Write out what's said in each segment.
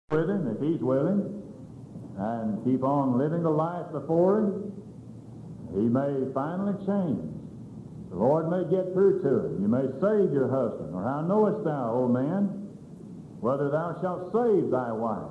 with him, if he's willing, and keep on living the life before him, he may finally change. The Lord may get through to him. You may save your husband. Or how knowest thou, O man, whether thou shalt save thy wife?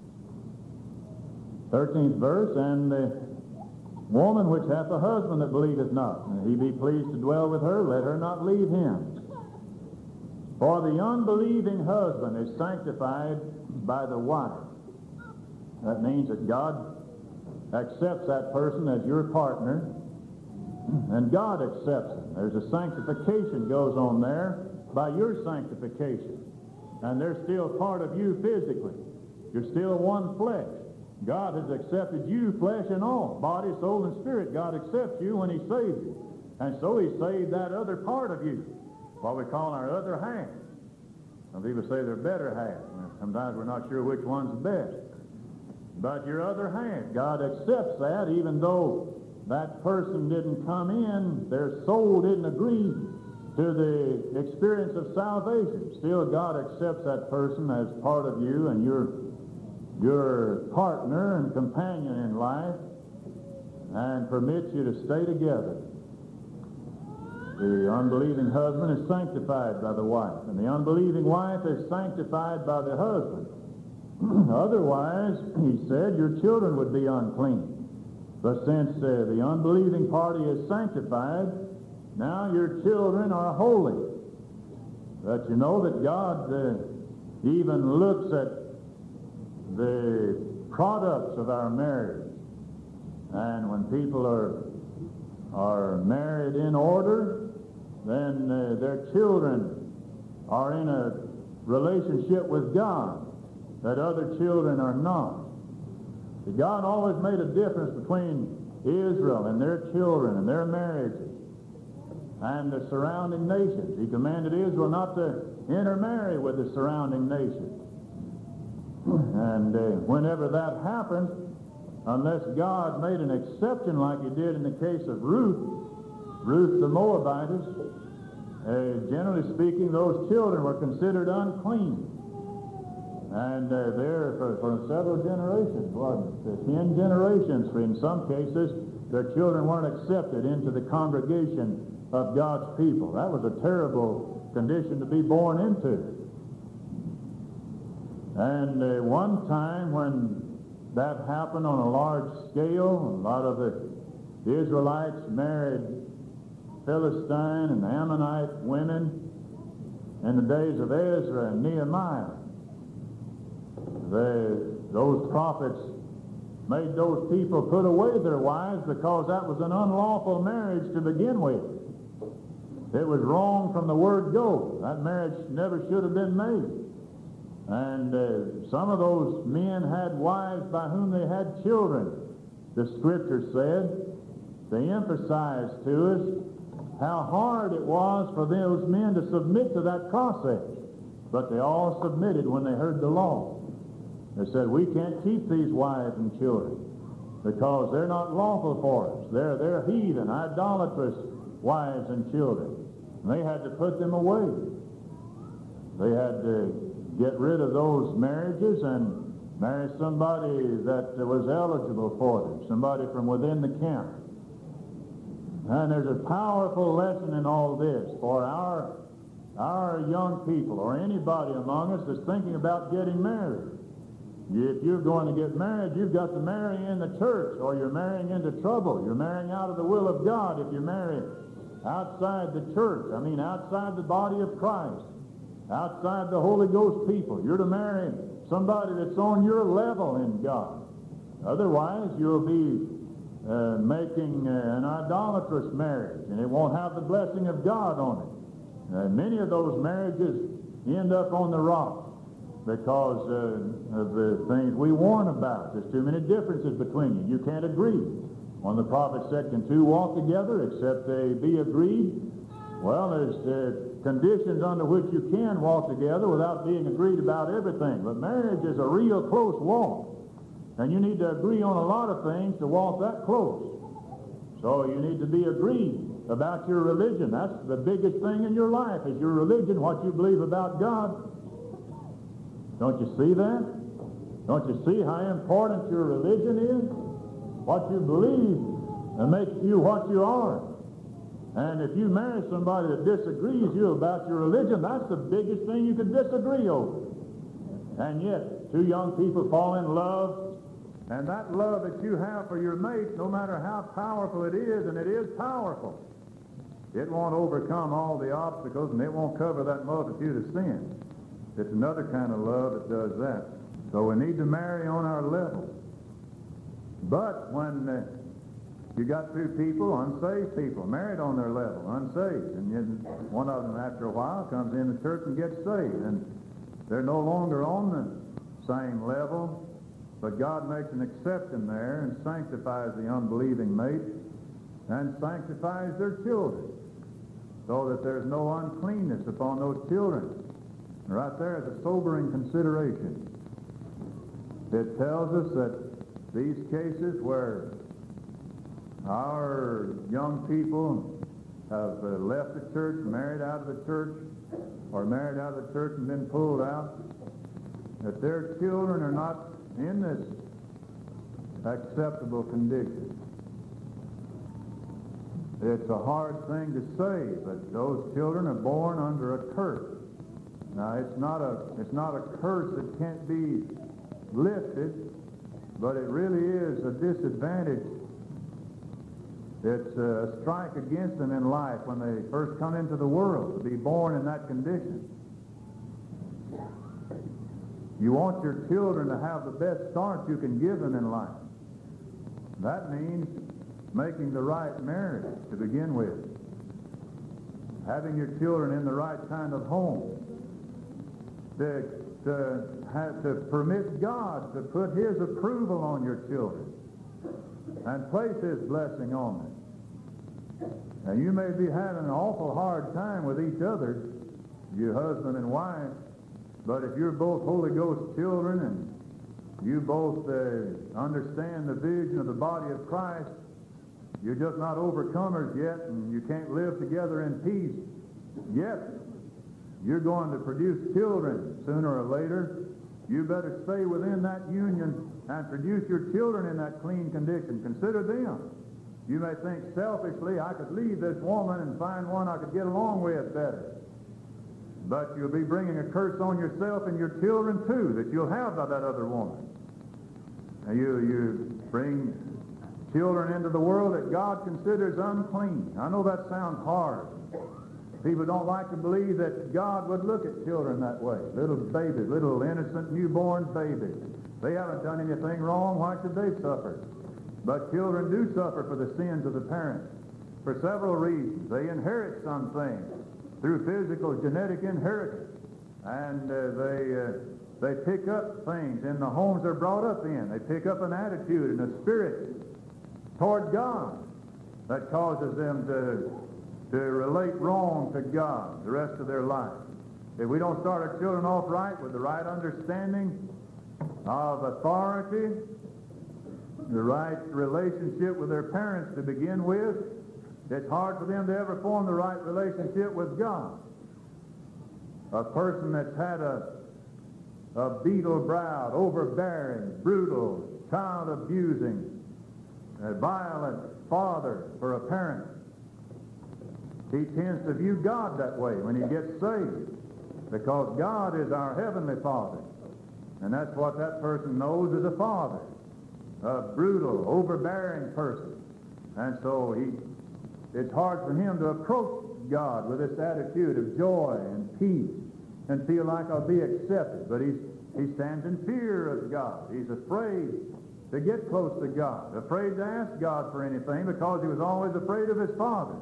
13th verse, and the woman which hath a husband that believeth not, and he be pleased to dwell with her, let her not leave him. For the unbelieving husband is sanctified by the wife. That means that God accepts that person as your partner, and God accepts him. There's a sanctification goes on there by your sanctification. And they're still part of you physically. You're still one flesh. God has accepted you, flesh and all, body, soul, and spirit. God accepts you when he saves you. And so he saved that other part of you, what we call our other half. Some people say they're better half. Sometimes we're not sure which one's the best. But your other half, God accepts that, even though that person didn't come in, their soul didn't agree to the experience of salvation. Still, God accepts that person as part of you and your partner and companion in life, and permits you to stay together. The unbelieving husband is sanctified by the wife, and the unbelieving wife is sanctified by the husband. Otherwise, he said, your children would be unclean. But since the unbelieving party is sanctified, now your children are holy. But you know that God even looks at the products of our marriage. And when people are married in order, then their children are in a relationship with God that other children are not. See, God always made a difference between Israel and their children and their marriages and the surrounding nations. He commanded Israel not to intermarry with the surrounding nations. And whenever that happened, unless God made an exception like he did in the case of Ruth the Moabitess, generally speaking, those children were considered unclean. And there for several generations, wasn't it? 10 generations, in some cases, their children weren't accepted into the congregation of God's people. That was a terrible condition to be born into. And one time when that happened on a large scale, a lot of the Israelites married Philistine and Ammonite women in the days of Ezra and Nehemiah. Those prophets made those people put away their wives because that was an unlawful marriage to begin with. It was wrong from the word go. That marriage never should have been made. And some of those men had wives by whom they had children. The Scripture said, they emphasized to us how hard it was for those men to submit to that process. But they all submitted when they heard the law. They said, we can't keep these wives and children because they're not lawful for us. They're heathen, idolatrous wives and children. And they had to put them away. They had to get rid of those marriages and marry somebody that was eligible for them, somebody from within the camp. And there's a powerful lesson in all this for our young people or anybody among us that's thinking about getting married. If you're going to get married, you've got to marry in the church, or you're marrying into trouble. You're marrying out of the will of God if you marry outside the church. I mean, outside the body of Christ, outside the Holy Ghost people. You're to marry somebody that's on your level in God. Otherwise, you'll be making an idolatrous marriage, and it won't have the blessing of God on it. Many of those marriages end up on the rocks because of the things we warn about. There's too many differences between you. You can't agree. When the prophet said, can two walk together except they be agreed? Well, there's conditions under which you can walk together without being agreed about everything. But marriage is a real close walk. And you need to agree on a lot of things to walk that close. So you need to be agreed about your religion. That's the biggest thing in your life, is your religion, what you believe about God. Don't you see that? Don't you see how important your religion is? What you believe makes you what you are. And if you marry somebody that disagrees with you about your religion, that's the biggest thing you could disagree over. And yet, two young people fall in love, and that love that you have for your mate, no matter how powerful it is, and it is powerful, it won't overcome all the obstacles, and it won't cover that multitude of sins. It's another kind of love that does that. So we need to marry on our level. But when you got two people, unsaved people, married on their level, unsaved, and then one of them after a while comes in the church and gets saved, and they're no longer on the same level, but God makes an exception there and sanctifies the unbelieving mate and sanctifies their children so that there's no uncleanness upon those children. Right there is a sobering consideration. It tells us that these cases where our young people have left the church, married out of the church, or married out of the church and been pulled out, that their children are not in this acceptable condition. It's a hard thing to say, but those children are born under a curse. Now, it's not a curse that can't be lifted, but it really is a disadvantage. It's a strike against them in life when they first come into the world, to be born in that condition. You want your children to have the best start you can give them in life. That means making the right marriage to begin with. Having your children in the right kind of home. To permit God to put His approval on your children and place His blessing on them. Now, you may be having an awful hard time with each other, you husband and wife, but if you're both Holy Ghost children and you both understand the vision of the body of Christ, you're just not overcomers yet, and you can't live together in peace yet. You're going to produce children sooner or later. You better stay within that union and produce your children in that clean condition. Consider them. You may think selfishly, I could leave this woman and find one I could get along with better. But you'll be bringing a curse on yourself and your children too, that you'll have by that other woman. Now you bring children into the world that God considers unclean. I know that sounds hard. People don't like to believe that God would look at children that way. Little babies, little innocent newborn babies. They haven't done anything wrong. Why should they suffer? But children do suffer for the sins of the parents for several reasons. They inherit some things through physical genetic inheritance. And they pick up things in the homes they're brought up in. They pick up an attitude and a spirit toward God that causes them to relate wrong to God the rest of their life. If we don't start our children off right with the right understanding of authority, the right relationship with their parents to begin with, it's hard for them to ever form the right relationship with God. A person that's had a beetle-browed, overbearing, brutal, child-abusing, a violent father for a parent, he tends to view God that way when he gets saved, because God is our Heavenly Father. And that's what that person knows as a father, a brutal, overbearing person. And so it's hard for him to approach God with this attitude of joy and peace and feel like I'll be accepted. But he stands in fear of God. He's afraid to get close to God, afraid to ask God for anything because he was always afraid of his father.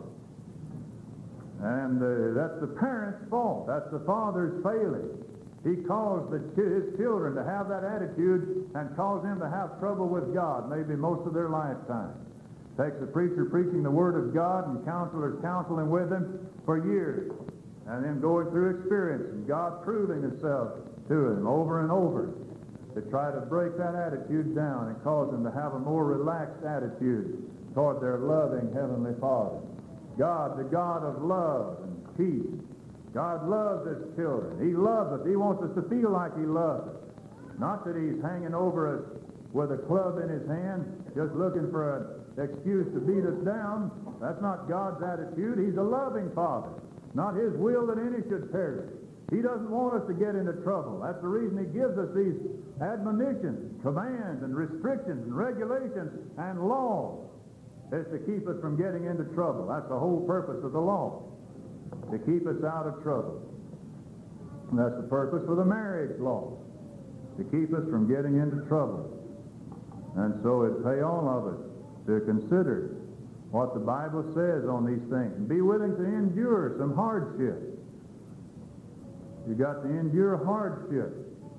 And that's the parent's fault. That's the father's failing. He caused his children to have that attitude and caused them to have trouble with God maybe most of their lifetime. Takes a preacher preaching the Word of God and counselors counseling with them for years, and then going through experience and God proving himself to them over and over to try to break that attitude down and cause them to have a more relaxed attitude toward their loving Heavenly Father. God, the God of love and peace. God loves his children. He loves us. He wants us to feel like he loves us. Not that he's hanging over us with a club in his hand, just looking for an excuse to beat us down. That's not God's attitude. He's a loving Father. Not his will that any should perish. He doesn't want us to get into trouble. That's the reason he gives us these admonitions, commands, and restrictions, and regulations, and laws, is to keep us from getting into trouble. That's the whole purpose of the law, to keep us out of trouble. And that's the purpose for the marriage law, to keep us from getting into trouble. And so it pay all of us to consider what the Bible says on these things and be willing to endure some hardship. You've got to endure hardship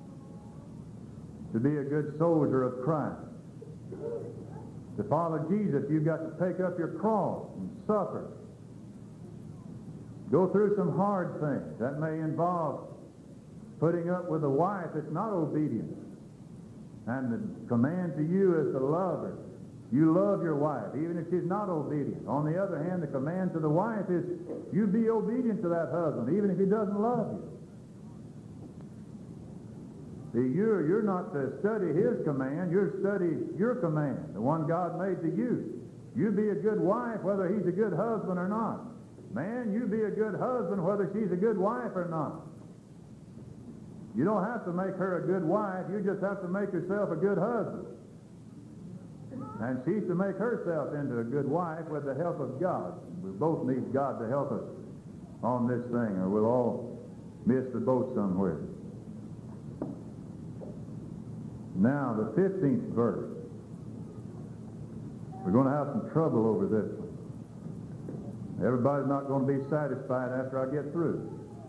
to be a good soldier of Christ. To follow Jesus, you've got to take up your cross and suffer. Go through some hard things. That may involve putting up with a wife that's not obedient. And the command to you is to love her. You love your wife, even if she's not obedient. On the other hand, the command to the wife is you be obedient to that husband, even if he doesn't love you. See, you're not to study his command, you're to study your command, the one God made to you. You be a good wife whether he's a good husband or not. Man, you be a good husband whether she's a good wife or not. You don't have to make her a good wife, you just have to make yourself a good husband. And she's to make herself into a good wife with the help of God. We both need God to help us on this thing, or we'll all miss the boat somewhere. Now, the 15th verse. We're going to have some trouble over this one. Everybody's not going to be satisfied after I get through.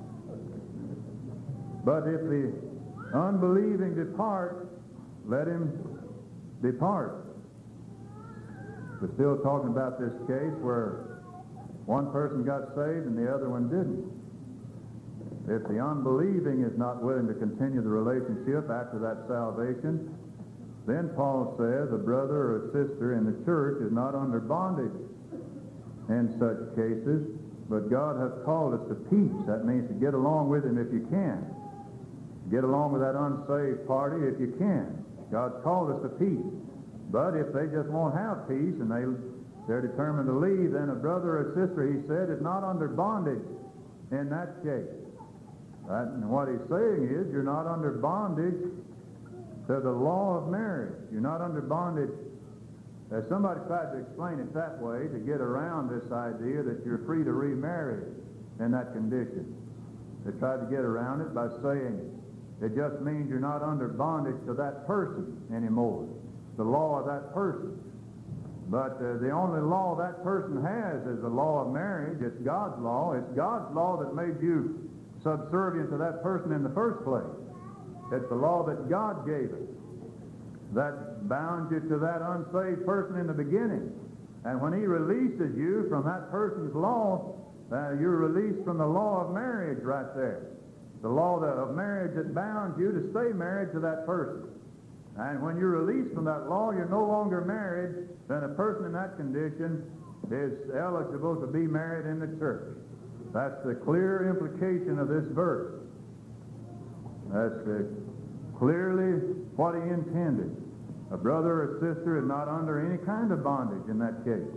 But if the unbelieving depart, let him depart. We're still talking about this case where one person got saved and the other one didn't. If the unbelieving is not willing to continue the relationship after that salvation, then Paul says a brother or a sister in the church is not under bondage in such cases, but God has called us to peace. That means to get along with him if you can. Get along with that unsaved party if you can. God's called us to peace. But if they just won't have peace and they're determined to leave, then a brother or sister, he said, is not under bondage in that case. And what he's saying is you're not under bondage to the law of marriage. You're not under bondage. Somebody tried to explain it that way to get around this idea that you're free to remarry in that condition. They tried to get around it by saying it just means you're not under bondage to that person anymore. The law of that person. But the only law that person has is the law of marriage. It's God's law. It's God's law that made you subservient to that person in the first place. It's the law that God gave us that bound you to that unsaved person in the beginning. And when he releases you from that person's law, you're released from the law of marriage right there. The law of marriage that bound you to stay married to that person. And when you're released from that law, you're no longer married, then a person in that condition is eligible to be married in the church. That's the clear implication of this verse. That's clearly what he intended. A brother or sister is not under any kind of bondage in that case.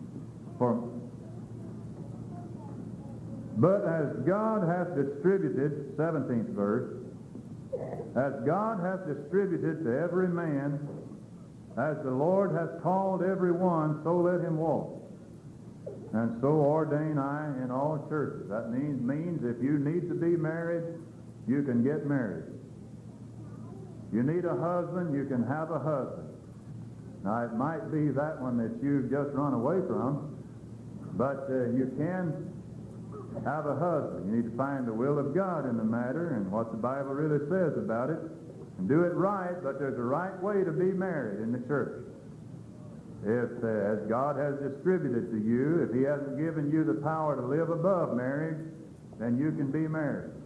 But as God hath distributed, 17th verse, as God hath distributed to every man, as the Lord hath called every one, so let him walk. And so ordain I in all churches. That means if you need to be married, you can get married. You need a husband, you can have a husband. Now, it might be that one that you've just run away from, but you can have a husband. You need to find the will of God in the matter and what the Bible really says about it, and do it right, but there's a right way to be married in the church. If, as God has distributed to you, if he hasn't given you the power to live above marriage, then you can be married.